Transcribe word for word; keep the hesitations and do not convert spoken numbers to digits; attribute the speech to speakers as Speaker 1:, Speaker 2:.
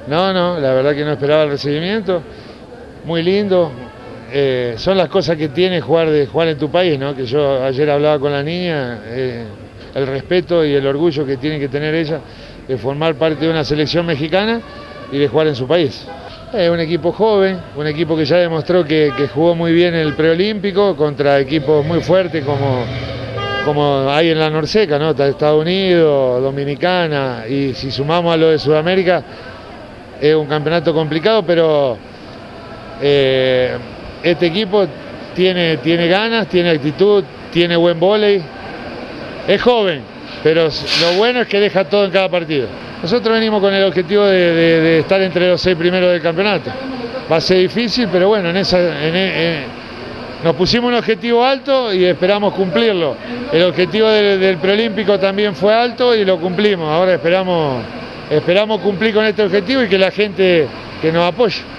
Speaker 1: No, no, la verdad que no esperaba el recibimiento. Muy lindo. Eh, son las cosas que tiene jugar de jugar en tu país, ¿no? Que yo ayer hablaba con la niña, eh, el respeto y el orgullo que tiene que tener ella de formar parte de una selección mexicana y de jugar en su país. Es un equipo joven, un equipo que ya demostró que, que jugó muy bien en el preolímpico contra equipos muy fuertes como, como hay en la Norseca, ¿no? Estados Unidos, Dominicana, y si sumamos a lo de Sudamérica, es un campeonato complicado, pero eh, este equipo tiene, tiene ganas, tiene actitud, tiene buen vóley, es joven, pero lo bueno es que deja todo en cada partido. Nosotros venimos con el objetivo de, de, de estar entre los seis primeros del campeonato. Va a ser difícil, pero bueno, en esa, en, en, nos pusimos un objetivo alto y esperamos cumplirlo. El objetivo del, del preolímpico también fue alto y lo cumplimos. Ahora esperamos, esperamos cumplir con este objetivo y que la gente que nos apoye.